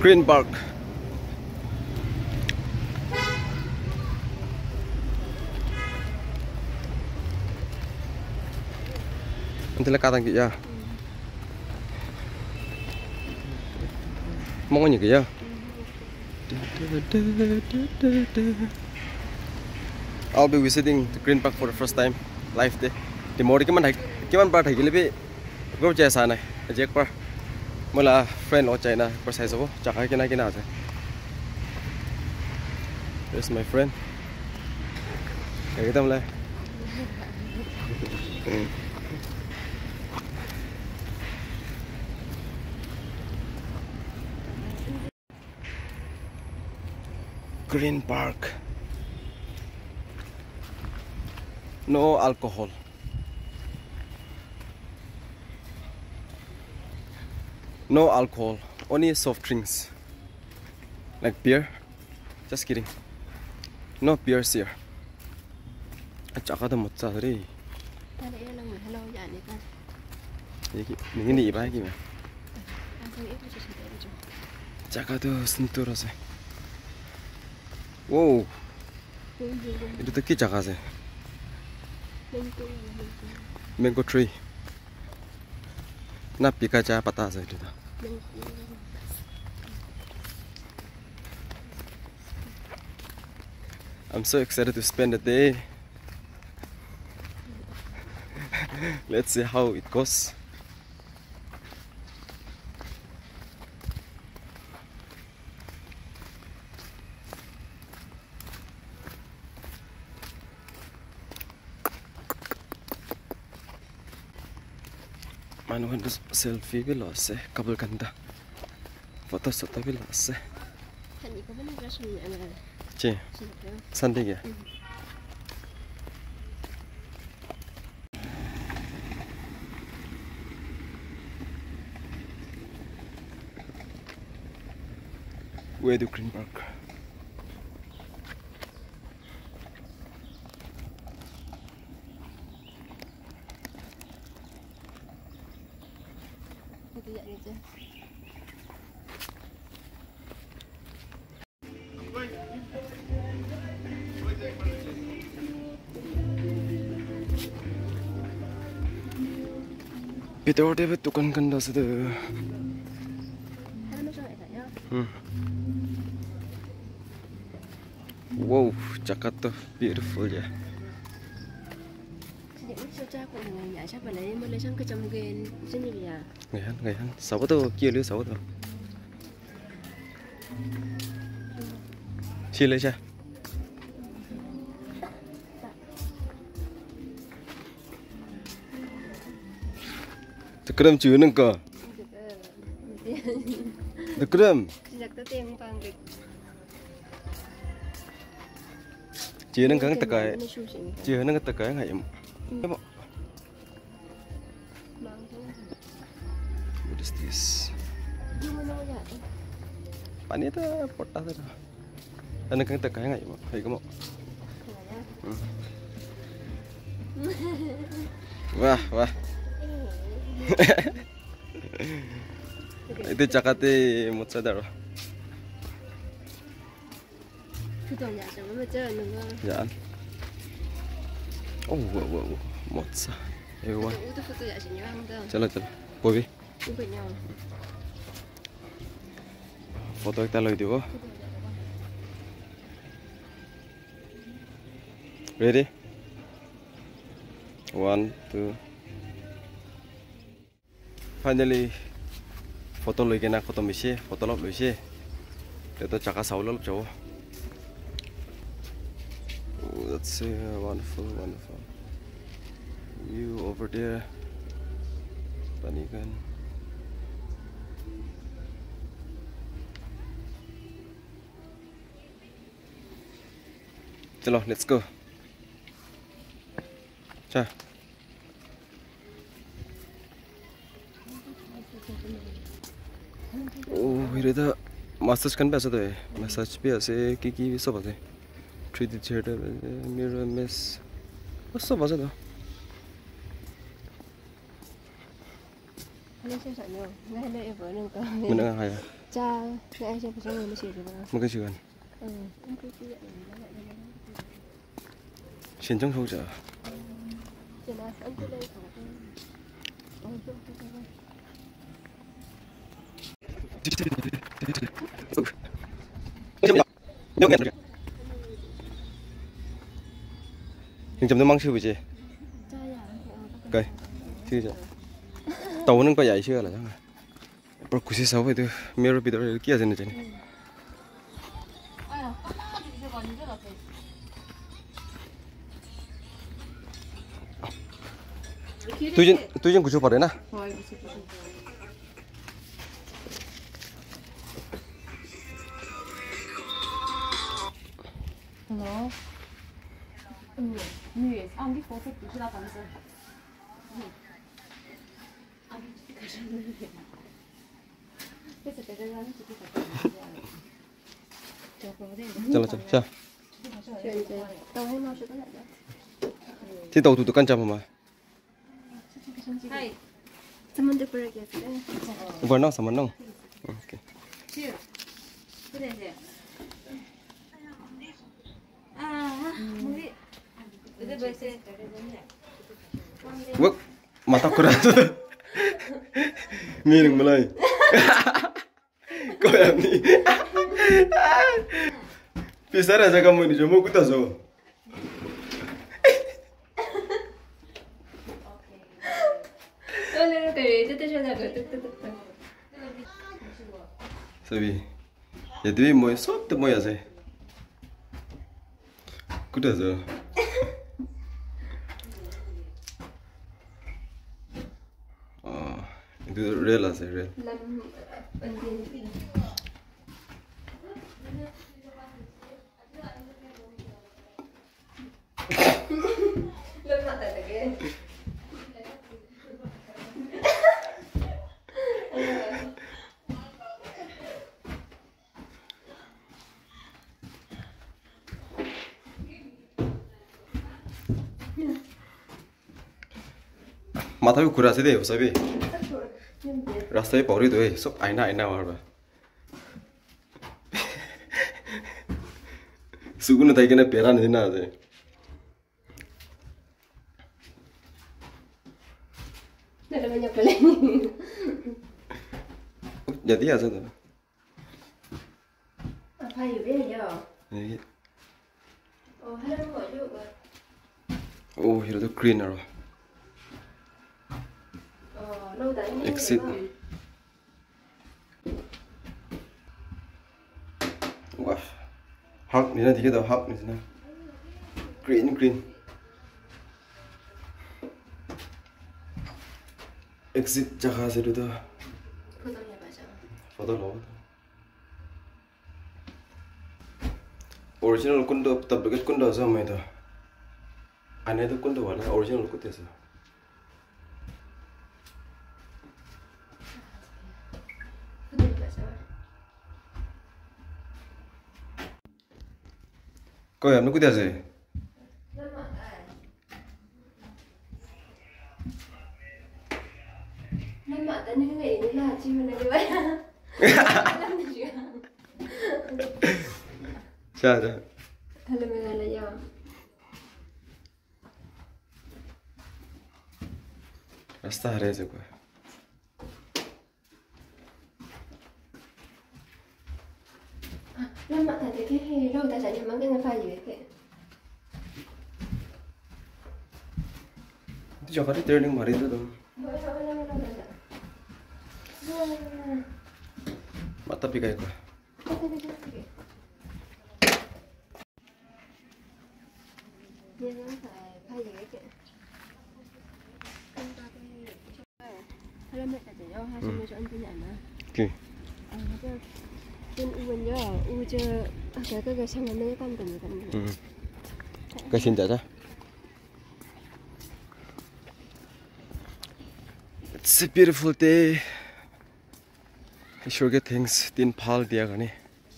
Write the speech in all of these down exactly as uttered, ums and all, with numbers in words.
Green Park. Nanti lah kata ya. Mau ngomong ya? I'll be visiting the Green Park for the first time live day. Di mau di mana? Kiman part lagi lebih gue percaya sana. Ajak par. Mula friend orang China percaya sabo. Cakap kena kena aja. There's my friend. Kayak kita mulai. Green Park. No alcohol. No alcohol. Only soft drinks. Like beer. Just kidding. No beers here. Chakada motsa re. Ini ni iba lagi mah. Chakada sentur ase. Wow, itu tuh kita kasih mango tree. Nah, pika cah patah saja itu. I'm so excited to spend the day. Let's see how it goes. Manu kan selfie भी लो से couple कंदा foto foto भी लो से ची संडे क्या Where do Green Park? Bidor dia betul kan kanda sudah. Hmm. Wow, Jakarta beautiful ya. Ngày hắn, ngày hắn, sáu tô kia lứa sáu tô. Chia lấy cha. 그럼 주는 거. 그럼. 주는 거 tất cả. 주는 거 tất cả ngày em. What is this? Pani itu potah tu. Ada kan tất cả ngày em. Hay kamu. Wah, wah. Itu Jakarta một sao đó. Dạ. Oh, wow, wow, một sao. Everyone. Chalo, chalo. Bobby. Foto kita lagi dulu. Ready? One, two. Finally, photo lagi nak photo misi, photo lop misi. Itu cakap saulol jauh. Oh, that's uh, wonderful, wonderful. You over there, panikan. Chalo, let's go. Cha. Oh, 이래다 마사지 kan biasa tuh ya, massage biasa, kiki bisa apa sih? three D theater, mirror mesh, bisa apa sih tuh? Mana yang kaya? cha lại cho một người mới xịt rồi. Một cái chuyện. Ừ. Xin trong hỗ trợ. Chị nào anh cứ đây khỏi cái. Ôi tôi Nhưng chấm nó mang chưa vậy? Cây, chưa chứ? Tàu nó có dài chưa là chắc. Bro, kusi sao vậy tu? Mirror bidor itu kia sini jadi. Tujuan tujuan kucu pada na? Hello. Ừ,女按你佛说不是他房子。 Jalan jalan, siapa? Tàu Thì tàu tụt tụt căn chậm mà. Someone to break it. Vừa nó sama nó. Okay. Wah, mata kurang tu. Miring mulai. Kau yang ni. Pisar aja kamu ini, cuma aku tak tahu. Sabi, jadi mau sop tu mau aja. Aku tak tahu. Oh, itu real aja real. माथा भी खुरा से दे सभी रास्ते पे पौड़ी तो है सब आईना आईना वहाँ पर सुकून था कि ना पेरा नहीं ना आते jadi aja tuh apa ya dia oh hello kok juga oh itu tuh green rồi exit wah hak ni nanti kita hak ni sana green green exit jaga se tu foto lo original kundo tab dekat kundo sama itu aneh itu kundo mana original kundo sih Kau yang nukut aja. Nama tadi kan ini lah, cuma nak jual. Siapa? Halo Megala ya. Rasta hari aja gua. Nama tadi kan hero, tak jadi makan apa juga ke? Itu Jakarta turning mari itu dong. Mata pikai gua. Dia nak apa juga ke? Halo Mek tadi, oh hasil macam apa ni ana? Okay. Ah, apa? Trên u bên đó, u chơi cái cái cái sang bên đây tam tình tình. Ừ. Cái xin trả cho. It's a beautiful day. I sure get things tin pal dia gani.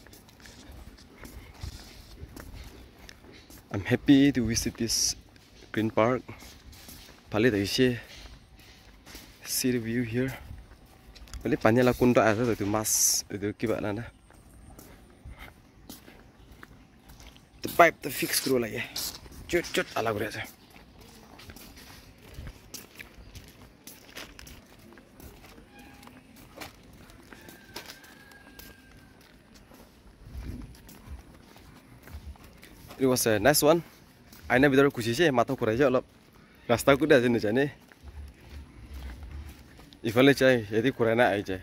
I'm happy to visit this green park. Pali da ishe. See the view here. Beli panjang lah kunta ada itu mas itu kibat nana. The pipe the fix dulu lah ya. Cut cut ala gue aja. It was a nice one. Aina bidar kusi sih mata kurai aja lop. Rasta kuda sini jane. Ifalnya cai, jadi kurai na aja.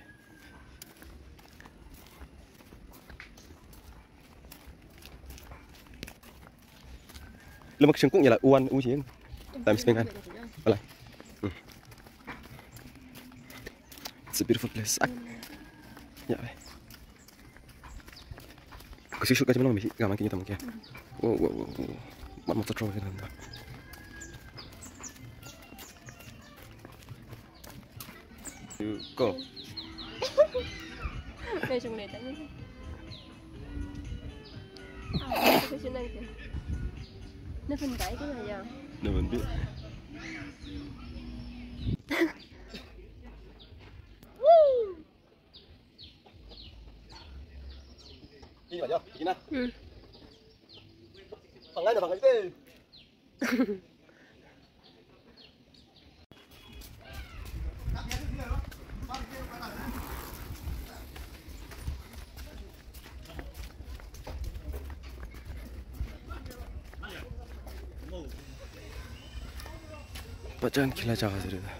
Lemak sengkung ya lah uan ujian. Time spend kan. Olah. It's a beautiful place. Ya. Kusi suka cuma mesti gaman kita mungkin. Wow wow wow. Mama terus kita. You go. Đây trong này tặng như à, cái trên đây kìa. Nó phân tải cái này giờ. Nó vẫn biết. Đi vào chưa? Đi nào. Ừ. Bằng ngay là bằng ngay tê. Bacaan kila jaga sih dah.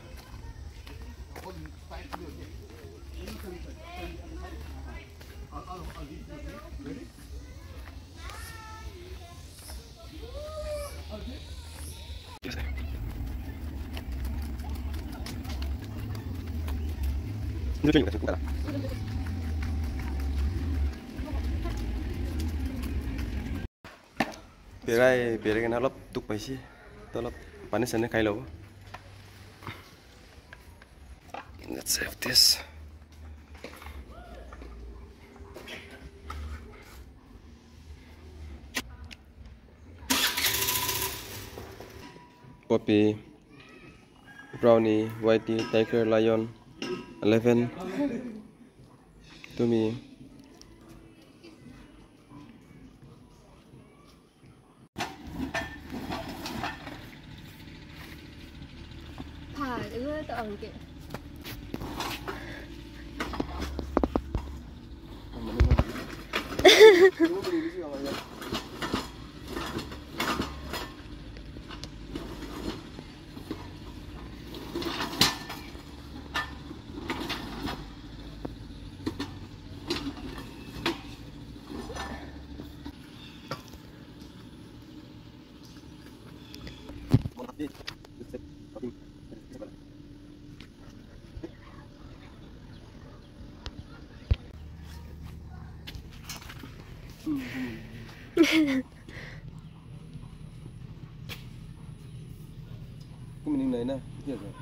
Ini juga cukup lah. Biarai biarai kan alap tuk paisi, alap panis sana kai lau. Let's save this. Poppy, Brownie, Whitey, Tiger, Lion, Eleven, to me. Thả đứng lên tự ẩn kìa. Cái mình này nè, biết rồi.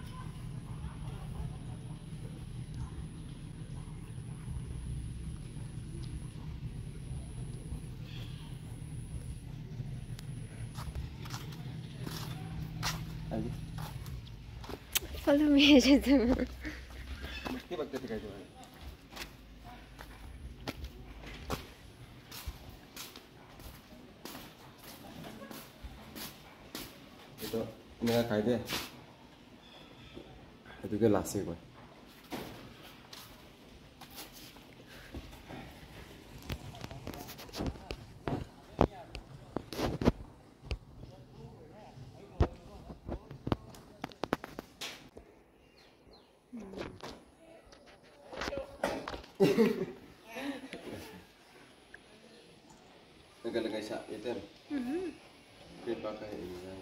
Ayo. Follow me aja tuh. Mesti pakai tiga itu. Itu ini kayak deh. Itu ke last gue. Nagalagay sa item. Mhm. Pakai ini.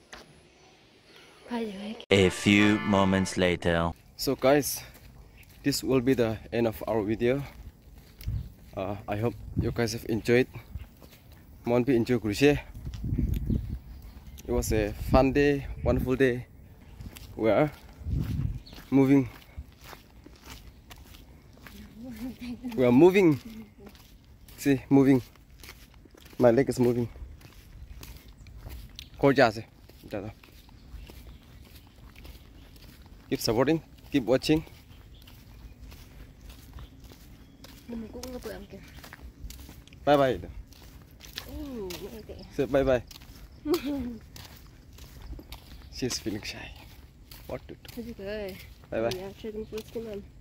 A few moments later. So guys, this will be the end of our video. Uh, I hope you guys have enjoyed. Mon be enjoy Grishe. It was a fun day, wonderful day. We are moving. We are moving. See, moving. My leg is moving. Gorgeous. Keep supporting, keep watching. mình cũng nggak pulang ke. Bye bye. Hmm, oke. Say bye bye. She's feeling shy. What to do? Hadi guys. Bye bye. Ya, saya jemput sini.